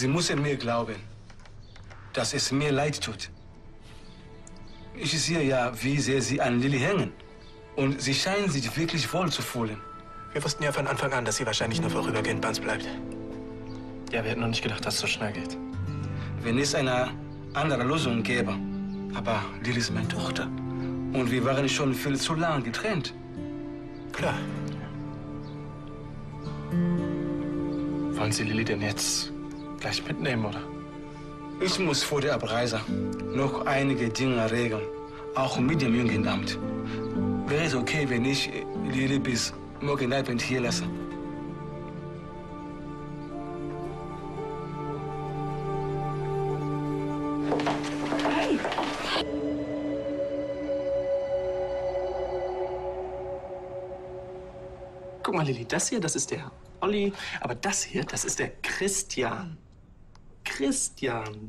Sie müssen mir glauben, dass es mir leid tut. Ich sehe ja, wie sehr Sie an Lili hängen. Und Sie scheinen sich wirklich wohl zu fühlen. Wir wussten ja von Anfang an, dass sie wahrscheinlich nur vorübergehend bei uns bleibt. Ja, wir hätten noch nicht gedacht, dass es so schnell geht. Wenn es eine andere Lösung gäbe. Aber Lili ist meine Tochter. Und wir waren schon viel zu lange getrennt. Klar. Wollen Sie Lili denn jetzt gleich mitnehmen, oder? Ich muss vor der Abreise noch einige Dinge regeln. Auch mit dem Jugendamt. Wäre es okay, wenn ich Lili bis morgen Abend hier lasse? Guck mal, Lili, das hier, das ist der Olli. Aber das hier, das ist der Christian. Christian.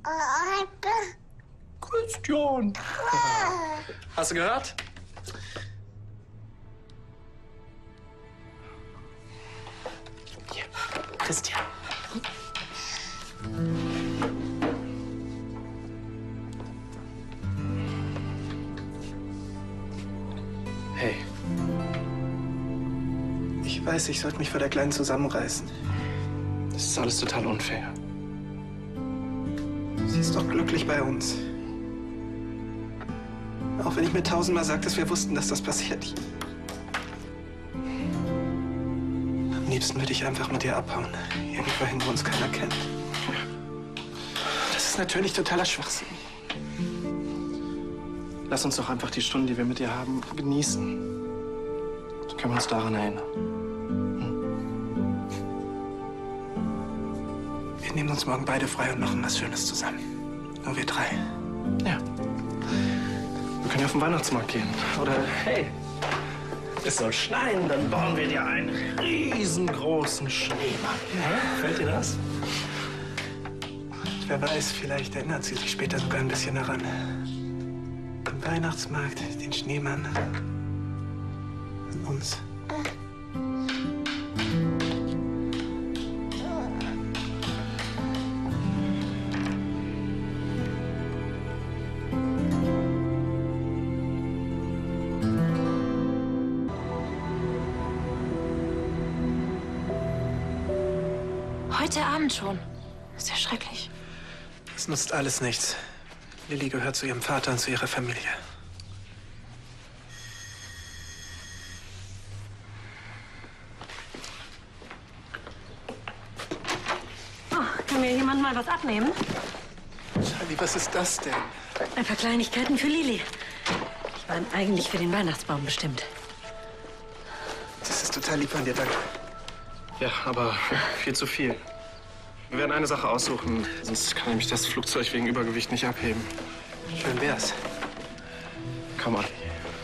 Christian. Hast du gehört? Hier, Christian. Hey. Ich weiß, ich sollte mich vor der Kleinen zusammenreißen. Das ist alles total unfair. Sie ist doch glücklich bei uns. Auch wenn ich mir tausendmal sage, dass wir wussten, dass das passiert. Am liebsten würde ich einfach mit ihr abhauen. Irgendwohin, wo uns keiner kennt. Das ist natürlich totaler Schwachsinn. Lass uns doch einfach die Stunden, die wir mit dir haben, genießen. Dann können wir uns daran erinnern. Wir nehmen uns morgen beide frei und machen was Schönes zusammen. Nur wir drei. Ja. Wir können ja auf den Weihnachtsmarkt gehen. Oder, hey, es soll schneien, dann bauen wir dir einen riesengroßen Schneemann. Ja? Gefällt dir das? Wer weiß, vielleicht erinnert sie sich später sogar ein bisschen daran. Am Weihnachtsmarkt, den Schneemann. An uns. Heute Abend schon. Ist ja schrecklich. Es nutzt alles nichts. Lili gehört zu ihrem Vater und zu ihrer Familie. Oh, kann mir jemand mal was abnehmen? Charlie, was ist das denn? Ein paar Kleinigkeiten für Lili. Die waren eigentlich für den Weihnachtsbaum bestimmt. Das ist total lieb von dir, danke. Ja, aber viel zu viel. Wir werden eine Sache aussuchen, sonst kann nämlich das Flugzeug wegen Übergewicht nicht abheben. Schön wär's. Komm an.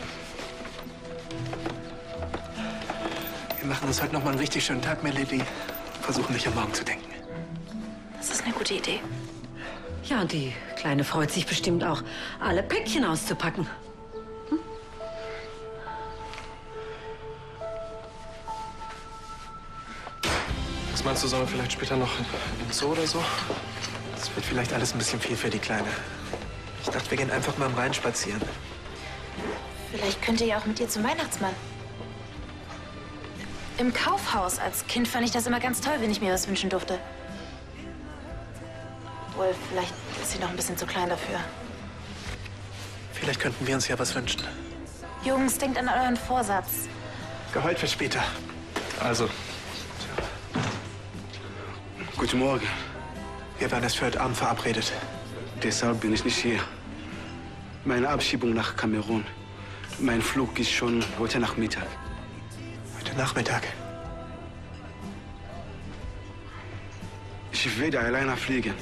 Wir machen uns heute noch mal einen richtig schönen Tag, Melody. Versuchen nicht am Morgen zu denken. Das ist eine gute Idee. Ja, und die Kleine freut sich bestimmt auch, alle Päckchen auszupacken. Was meinst du, sollen wir vielleicht später noch ins Zoo oder so? Das wird vielleicht alles ein bisschen viel für die Kleine. Ich dachte, wir gehen einfach mal am Rhein spazieren. Vielleicht könnt ihr ja auch mit ihr zum Weihnachtsmann. Im Kaufhaus als Kind fand ich das immer ganz toll, wenn ich mir was wünschen durfte. Obwohl, vielleicht ist sie noch ein bisschen zu klein dafür. Vielleicht könnten wir uns ja was wünschen. Jungs, denkt an euren Vorsatz. Geheult für später. Also, Guten Morgen. Wir waren erst für heute Abend verabredet. Deshalb bin ich nicht hier. Meine Abschiebung nach Kamerun. Mein Flug ist schon heute Nachmittag. Heute Nachmittag. Ich werde alleine fliegen.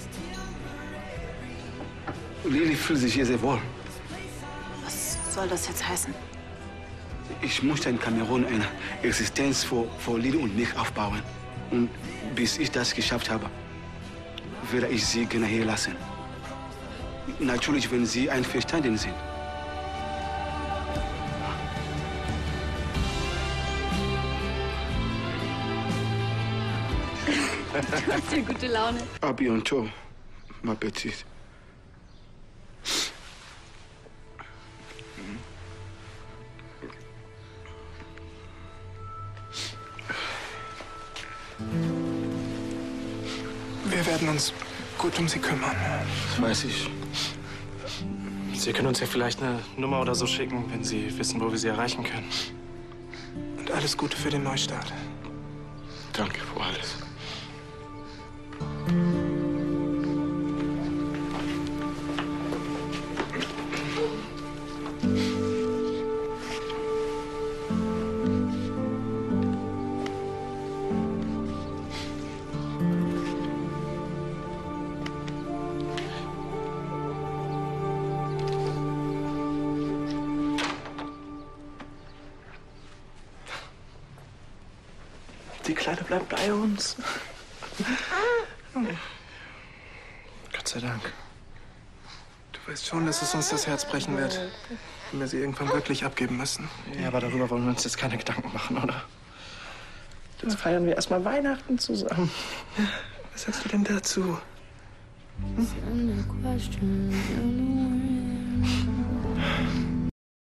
Lili fühlt sich hier sehr wohl. Was soll das jetzt heißen? Ich möchte in Kamerun eine Existenz für Lili und mich aufbauen. Und bis ich das geschafft habe, werde ich sie gerne hier lassen. Natürlich, wenn Sie einverstanden sind. Du hast ja gute Laune. À bientôt, ma petite. Wir werden uns gut um Sie kümmern. Das weiß ich. Sie können uns ja vielleicht eine Nummer oder so schicken, wenn Sie wissen, wo wir Sie erreichen können. Und alles Gute für den Neustart. Danke für alles. Die Kleine bleibt bei uns. Gott sei Dank. Du weißt schon, dass es uns das Herz brechen wird, wenn wir sie irgendwann wirklich abgeben müssen. Ja, aber darüber wollen wir uns jetzt keine Gedanken machen, oder? Jetzt feiern wir erstmal Weihnachten zusammen. Was sagst du denn dazu? Send the questions in the wind.